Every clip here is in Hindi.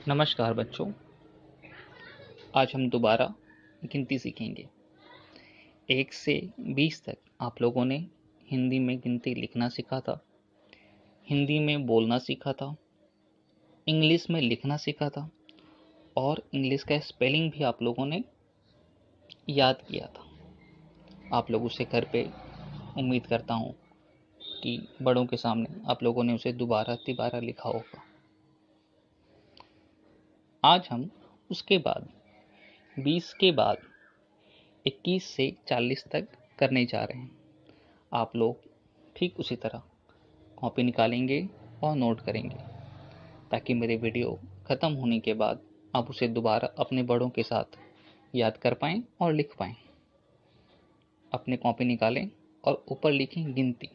नमस्कार बच्चों, आज हम दोबारा गिनती सीखेंगे। 1 से 20 तक आप लोगों ने हिंदी में गिनती लिखना सीखा था, हिंदी में बोलना सीखा था, इंग्लिश में लिखना सीखा था और इंग्लिश का स्पेलिंग भी आप लोगों ने याद किया था। आप लोग उसे घर पे उम्मीद करता हूँ कि बड़ों के सामने आप लोगों ने उसे दोबारा तिबारा लिखा होगा। आज हम उसके बाद 20 के बाद 21 से 40 तक करने जा रहे हैं। आप लोग ठीक उसी तरह कॉपी निकालेंगे और नोट करेंगे ताकि मेरे वीडियो ख़त्म होने के बाद आप उसे दोबारा अपने बड़ों के साथ याद कर पाएँ और लिख पाएँ। अपने कॉपी निकालें और ऊपर लिखें गिनती।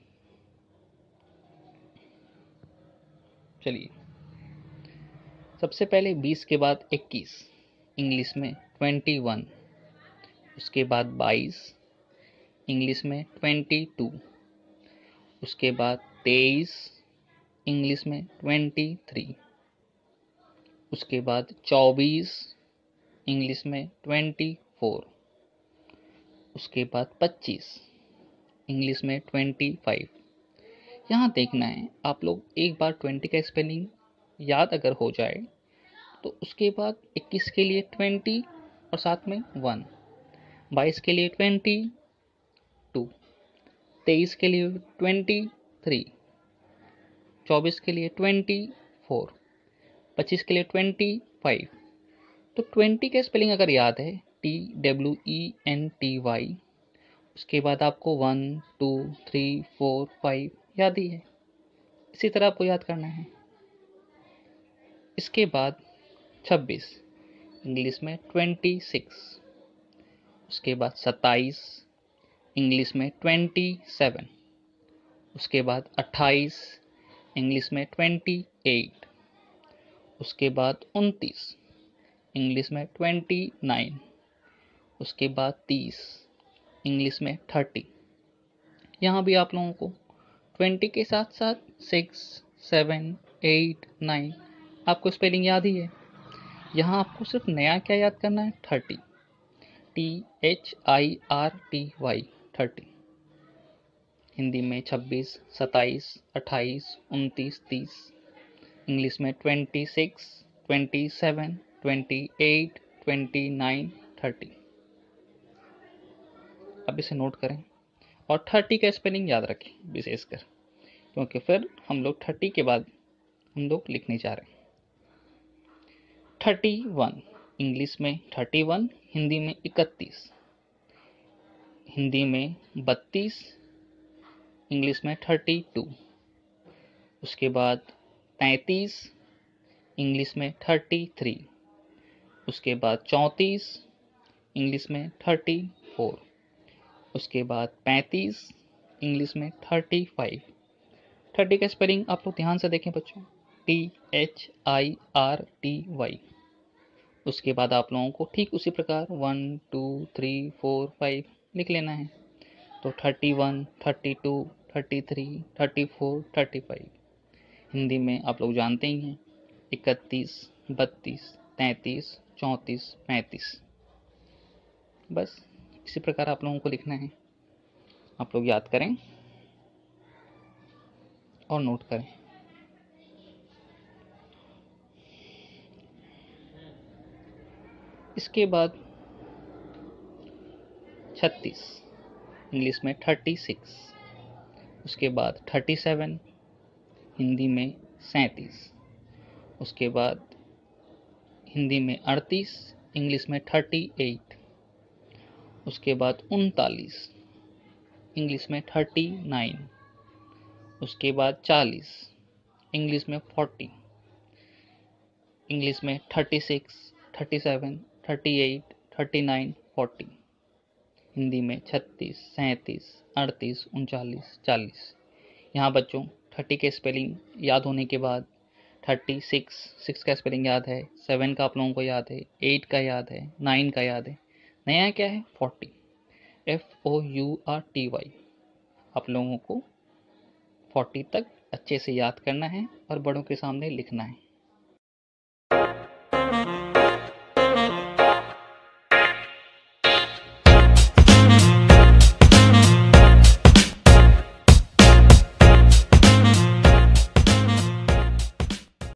चलिए, सबसे पहले 20 के बाद 21, इंग्लिश में 21, उसके बाद 22, इंग्लिश में 22, उसके बाद 23, इंग्लिश में 23, उसके बाद 24, इंग्लिश में 24, उसके बाद 25, इंग्लिश में 25। यहाँ देखना है, आप लोग एक बार 20 का स्पेलिंग याद अगर हो जाए तो उसके बाद 21 के लिए 20 और साथ में 1, 22 के लिए 22, 23 के लिए 23, 24 के लिए 24, 25 के लिए 25। तो 20 का स्पेलिंग अगर याद है TWENTY, उसके बाद आपको 1 2 3 4 5 याद ही है। इसी तरह आपको याद करना है। इसके बाद 26, इंग्लिश में 26, उसके बाद 27, इंग्लिश में 27, उसके बाद 28, इंग्लिश में 28, उसके बाद 29, इंग्लिश में 29, उसके बाद 30, इंग्लिश में 30। यहाँ भी आप लोगों को 20 के साथ साथ 6 7 8 9 आपको स्पेलिंग याद ही है। यहाँ आपको सिर्फ नया क्या याद करना है, 30, THIRTY, 30। हिंदी में 26 27 28 29 30, इंग्लिश में 26 27 28 29 30। अब इसे नोट करें और 30 का स्पेलिंग याद रखें विशेषकर, क्योंकि फिर हम लोग 30 के बाद हम लोग लिखने जा रहे हैं। 31, इंग्लिश में 31, हिंदी में 31, हिंदी में 32, इंग्लिश में 32, उसके बाद 33, इंग्लिश में 33, उसके बाद 34, इंग्लिश में 34, उसके बाद 35, इंग्लिश में 35। 30 का स्पेलिंग आप लोग ध्यान से देखें बच्चों, THIRTY। उसके बाद आप लोगों को ठीक उसी प्रकार 1 2 3 4 5 लिख लेना है। तो 31 32 33 34 35। हिंदी में आप लोग जानते ही हैं, 31 32 33 34 35। बस इसी प्रकार आप लोगों को लिखना है। आप लोग याद करें और नोट करें। इसके बाद 36, इंग्लिश में 36, उसके बाद 37, हिंदी में 37, उसके बाद हिंदी में 38, इंग्लिश में 38, उसके बाद 39, इंग्लिश में 39, उसके बाद 40, इंग्लिश में 40, इंग्लिश में 36 37 38 39 40, हिंदी में 36 37 38 39 40। यहाँ बच्चों 30 के स्पेलिंग याद होने के बाद 36 का स्पेलिंग याद है, 7 का आप लोगों को याद है, 8 का याद है, 9 का याद है, नया क्या है 40, FOURTY। आप लोगों को 40 तक अच्छे से याद करना है और बड़ों के सामने लिखना है।